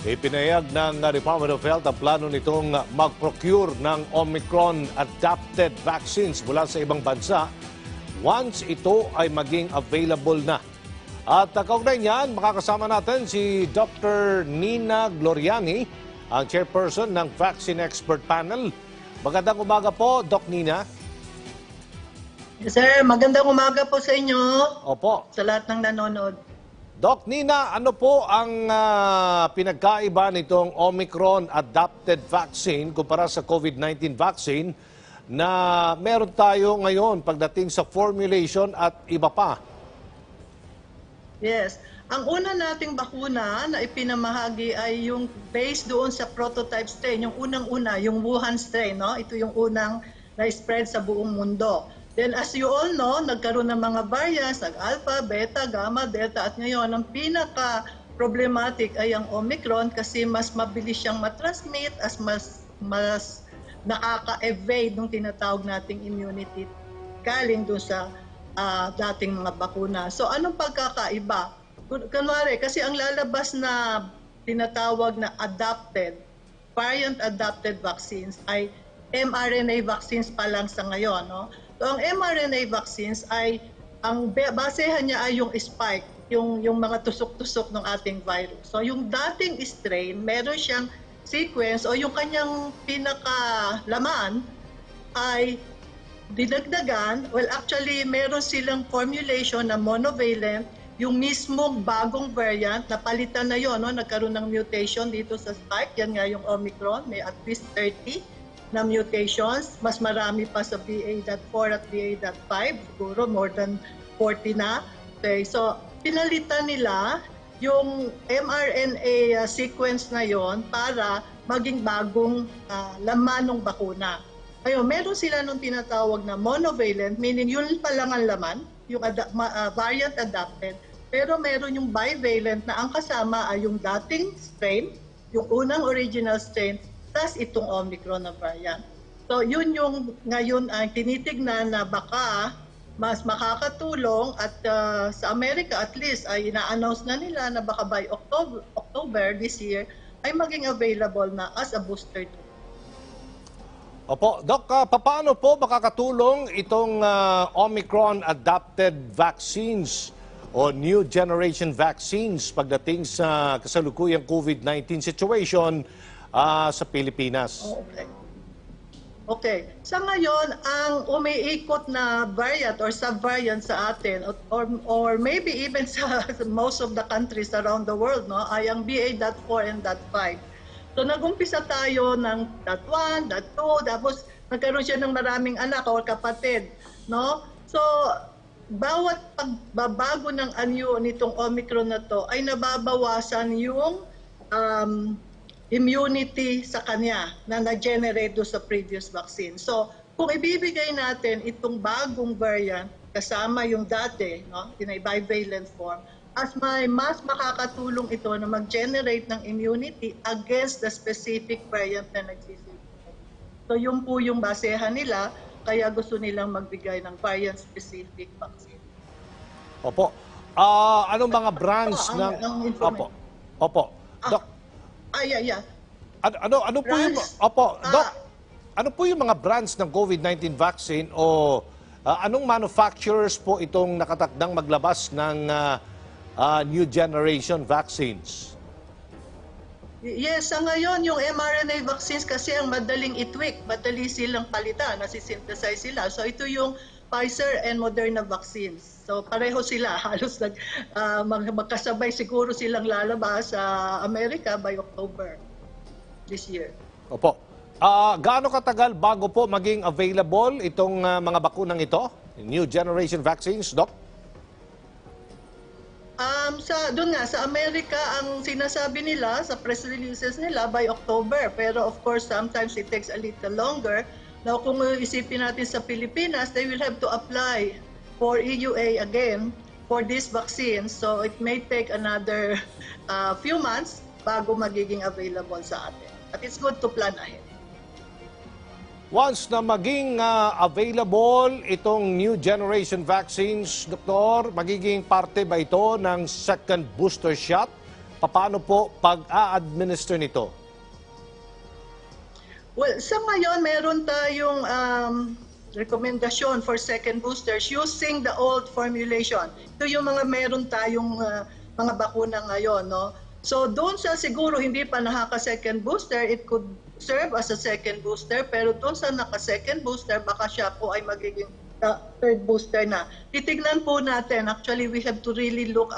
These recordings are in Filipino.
Ipinahayag ng Department of Health ang plano nitong mag-procure ng Omicron-adapted vaccines mula sa ibang bansa once ito ay maging available na. At kaugnay niyan, makakasama natin si Dr. Nina Gloriani, ang chairperson ng Vaccine Expert Panel. Magandang umaga po, Doc Nina. Yes, sir. Magandang umaga po sa inyo. Opo. Sa lahat ng nanonood. Doc Nina, ano po ang pinagkaiba nitong Omicron-adapted vaccine kumpara sa COVID-19 vaccine na meron tayo ngayon pagdating sa formulation at iba pa? Yes. Ang una nating bakuna na ipinamahagi ay yung based doon sa prototype strain, yung unang-una, yung Wuhan strain, no? Ito yung unang na-spread sa buong mundo. Then as you all know, nagkaroon ng mga variants, alpha, beta, gamma, delta, at ngayon ang pinaka-problematic ay ang Omicron kasi mas mabilis siyang matransmit as mas nakaka-evade ng tinatawag nating immunity galing doon sa dating mga bakuna. So anong pagkakaiba? Kunwari, kasi ang lalabas na tinatawag na adapted, variant-adapted vaccines ay mRNA vaccines pa lang sa ngayon, no? So, ang mRNA vaccines ay, ang basehan niya ay yung spike, yung mga tusok-tusok ng ating virus. So, yung dating strain, meron siyang sequence o yung kanyang pinakalaman ay dinagdagan. Well, actually, meron silang formulation na monovalent, yung mismong bagong variant, napalitan na yon, no? Nagkaroon ng mutation dito sa spike, yan nga yung Omicron, may at least 30 na mutations, mas marami pa sa BA.4 at BA.5, siguro more than 40 na. Okay, so pinalitan nila yung mRNA sequence na yon para maging bagong laman ng bakuna. Ngayon, meron sila nung tinatawag na monovalent, meaning yun pa lang ang laman, yung variant adapted, pero meron yung bivalent na ang kasama ay yung dating strain, yung unang original strain, plus itong Omicron na variant. So yun yung ngayon ang tinitignan na baka mas makakatulong at sa Amerika at least ay ina-announce na nila na baka by October this year ay maging available na as a booster dose. Opo, Doc, paano po makakatulong itong Omicron-adapted vaccines o new generation vaccines pagdating sa kasalukuyang COVID-19 situation sa Pilipinas? Okay. Sa ngayon, ang umiikot na variant or sub-variant sa atin or maybe even sa most of the countries around the world, no, ay ang BA.4 and .5. So nag-umpisa tayo ng .1, .2, tapos nagkaroon siya ng maraming anak o kapatid, no? So bawat pagbabago ng anyo nitong Omicron na to ay nababawasan yung immunity sa kanya na na-generate do sa previous vaccine. So, kung ibibigay natin itong bagong variant kasama yung dati, no, in a bivalent form, mas makakatulong ito na mag-generate ng immunity against the specific variant na nagsisirculate. So, yun po yung basehan nila, kaya gusto nilang magbigay ng variant-specific vaccine. Opo. Anong mga brands ng... Opo. Doc, yeah. Ano po yung Doc, ano po yung mga brands ng COVID-19 vaccine o anong manufacturers po itong nakatakdang maglabas ng new generation vaccines? Yes, sa ngayon yung mRNA vaccines kasi ang madaling i-tweak, madali silang palitan, nasi-synthesize sila. So ito yung Pfizer and Moderna vaccines. So pareho sila, halos magkasabay siguro silang lalabas sa Amerika by October this year. Opo. Gaano katagal bago po maging available itong mga bakunang ito? New generation vaccines, Doc? Doon nga, sa Amerika, ang sinasabi nila, sa press releases nila, by October. Pero of course, sometimes it takes a little longer. Now, kung isipin natin sa Pilipinas, they will have to apply for EUA again for this vaccine. So it may take another few months bago magiging available sa atin. But it's good to plan ahead. Once na maging available itong new generation vaccines, Doktor, magiging parte ba ito ng second booster shot paano po pag-a-administer nito? Well, sa ngayon, meron tayong rekomendasyon for second boosters using the old formulation. Ito yung mga meron tayong mga bakuna ngayon, no? So doon sa siguro hindi pa nakaka-second booster, it could serve as a second booster, pero doon sa naka-second booster, baka siya po ay magiging third booster na. Titignan po natin. Actually, we have to really look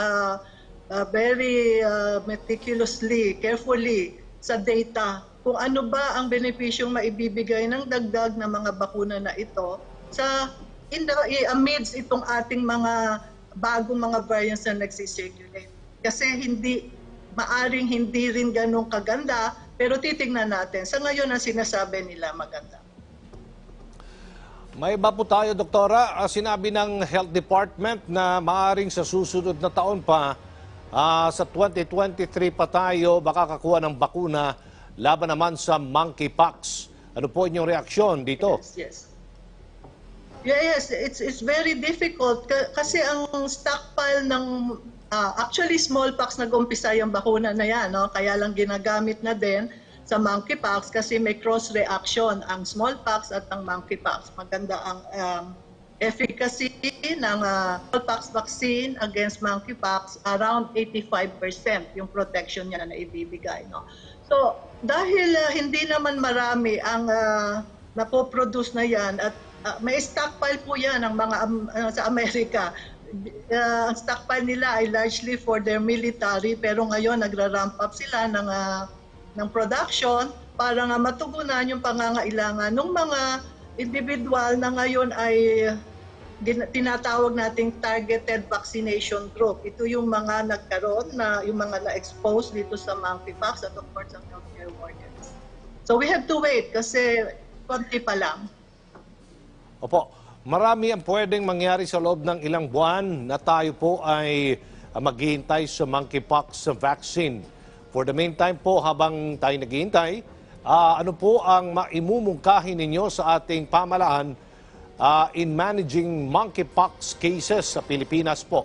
very meticulously, carefully sa data kung ano ba ang benepisyong maibibigay ng dagdag na mga bakuna na ito sa amidst itong ating mga bagong mga variants na nagsisirculate. Kasi maaring hindi rin ganun kaganda, pero titingnan natin. Sa ngayon, ang sinasabi nila maganda. May iba po tayo, Doktora. Sinabi ng Health Department na maaring sa susunod na taon pa, sa 2023 pa tayo makakakuha ng bakuna laban naman sa monkeypox. Ano po inyong reaksyon dito? Yes. Yes, it's very difficult kasi ang stockpile ng actually smallpox nag-umpisa yung bakuna na yan, no? Kaya lang ginagamit na din sa monkeypox kasi may cross reaction ang smallpox at ang monkeypox. Maganda ang efficacy ng smallpox vaccine against monkeypox, around 85% yung protection niya na ibibigay, no? So, dahil hindi naman marami ang napoproduce na yan at may stockpile po yan ng mga sa Amerika. Ang stockpile nila ay largely for their military, pero ngayon nagra-ramp up sila ng production para nga matugunan yung pangangailangan ng mga individual na ngayon ay tinatawag nating targeted vaccination group. Ito yung mga nagkaroon yung mga na-expose dito sa monkeypox at of course ang healthcare workers. So we have to wait kasi konti pa lang. Opo, marami ang pwedeng mangyari sa loob ng ilang buwan na tayo po ay maghihintay sa monkeypox vaccine. For the meantime po, habang tayo naghihintay, ano po ang maimumungkahi ninyo sa ating pamahalaan in managing monkeypox cases sa Pilipinas po?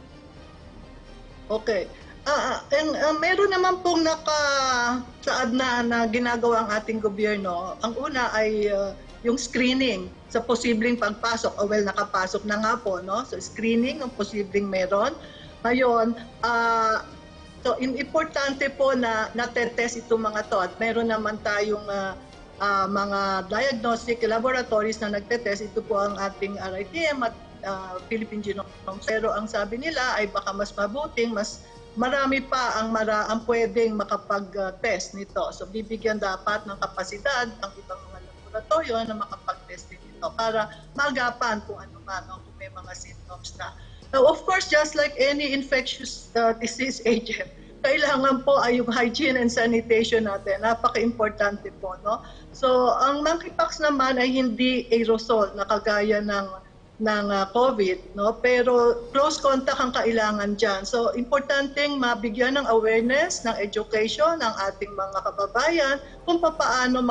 Okay. Meron naman pong nakasaad na ginagawa ang ating gobyerno. Ang una ay yung screening sa posibleng pagpasok. Well, nakapasok na nga po, no? So screening ng posibleng meron. Ngayon, so importante po na natetest itong mga to at meron naman tayong mga diagnostic laboratories na nagtetest. Ito po ang ating RITM at Philippine Genome. Pero ang sabi nila ay baka mas mabuting, mas marami pa ang pwedeng makapag-test nito. So bibigyan dapat ng kapasidad ang ibang mga laboratorio na makapag-test nito para magapan kung ano man, kung may mga symptoms na. Now, of course, just like any infectious disease agent, kailangan po ay yung hygiene and sanitation natin. Napaka-importante po, no? So, ang monkeypox naman ay hindi aerosol na kagaya ng COVID, no? Pero close contact ang kailangan dyan. So, importanteng mabigyan ng awareness, ng education ng ating mga kababayan kung paano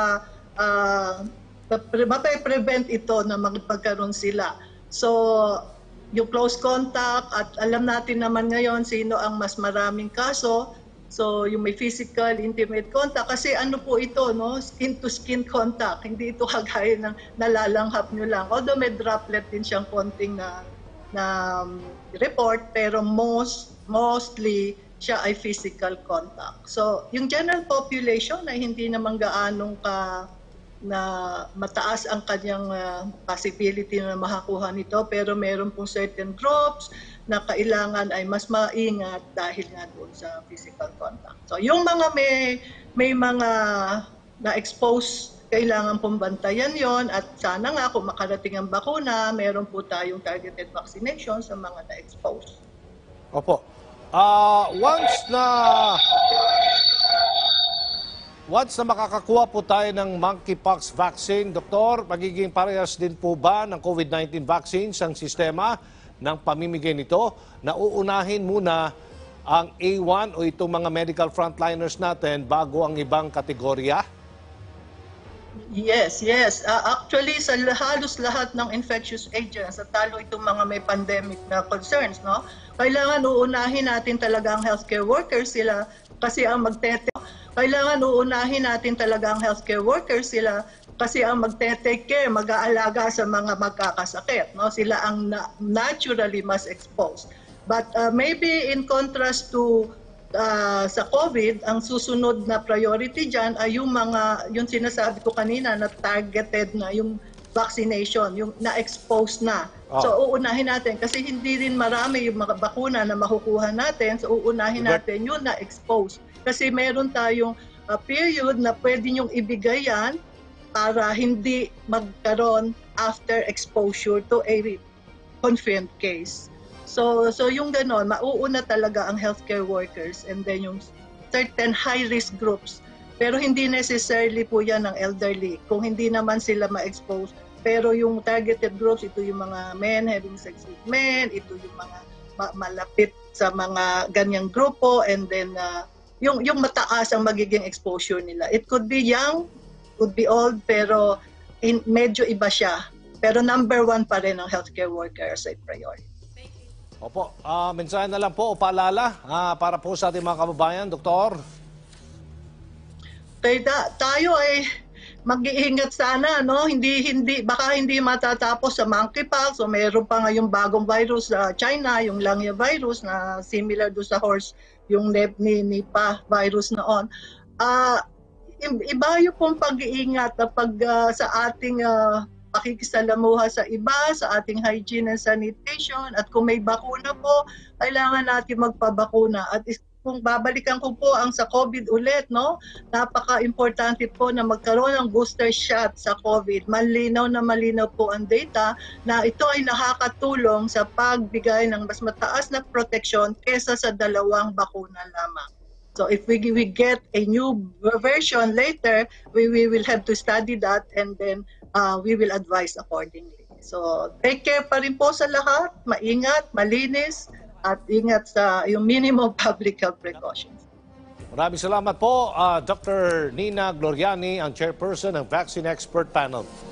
mape-prevent ito na magpagkaroon sila. So, yung close contact at alam natin naman ngayon sino ang mas maraming kaso. So yung may physical, intimate contact. Kasi ano po ito, no? Skin to skin contact. Hindi ito kagaya ng nalalanghap nyo lang. Although may droplet din siyang konting na report, pero mostly siya ay physical contact. So yung general population ay hindi naman gaanong na mataas ang kanyang possibility na makakuha nito, pero meron pong certain groups na kailangan ay mas maingat dahil nga doon sa physical contact. So yung mga may mga na-expose, kailangan pong bantayan yon at sana nga kung makarating ang bakuna, meron po tayong targeted vaccination sa mga na-expose. Opo. Once na makakakuha po tayo ng monkeypox vaccine, Doktor, magiging parehas din po ba ng COVID-19 vaccines ang sistema ng pamimigay nito? Na uunahin muna ang A1 o itong mga medical frontliners natin bago ang ibang kategorya? Yes, yes. Actually, sa halos lahat ng infectious agents, at talo itong mga may pandemic na concerns, no? Kailangan uunahin natin talaga ang healthcare workers sila kasi ang kailangan uunahin natin talaga ang healthcare workers sila kasi ang magte-take care, mag-aalaga sa mga magkakasakit, no? Sila ang naturally mas exposed. But maybe in contrast to sa COVID, ang susunod na priority dyan ay yung sinasabi ko kanina na targeted na yung vaccination, yung na-expose na. So uunahin natin kasi hindi rin marami yung mga bakuna na makukuha natin, so uunahin natin yung na-expose. Kasi meron tayong period na pwede yung ibigay yan para hindi magkaroon after exposure to a confirmed case. So yung ganon, mauuna talaga ang healthcare workers and then yung certain high-risk groups. Pero hindi necessarily po yan ang elderly. Kung hindi naman sila ma-expose. Pero yung targeted groups, ito yung mga men having sex with men, ito yung mga malapit sa mga ganyang grupo, and then yung mataas ang magiging exposure nila. It could be young, could be old, pero medyo iba siya. Pero number 1 pa rin ang healthcare workers ay priority. Opo, mensahe na lang po o paalala para po sa ating mga kababayan, Doktor. Tayo ay mag-iingat sana, no? Baka hindi matatapos sa monkeypox, o meron pa ngayong bagong virus sa China, yung Lambda virus na similar do sa horse, yung Nipah virus noon. Iba yung pong pag-iingat na sa ating pakikisalamuha sa iba, sa ating hygiene and sanitation, at kung may bakuna po, kailangan natin magpabakuna. At kung babalikan ko po ang sa COVID ulit, no? Napaka-importante po na magkaroon ng booster shot sa COVID. Malinaw na malinaw po ang data na ito ay nakakatulong sa pagbigay ng mas mataas na protection kesa sa 2 bakuna lamang. So if we get a new version later, we will have to study that, and then we will advise accordingly. So take care pa rin po sa lahat, maingat, malinis, at ingat sa yung minimum public health precautions. Maraming salamat po, Dr. Nina Gloriani, ang chairperson ng Vaccine Expert Panel.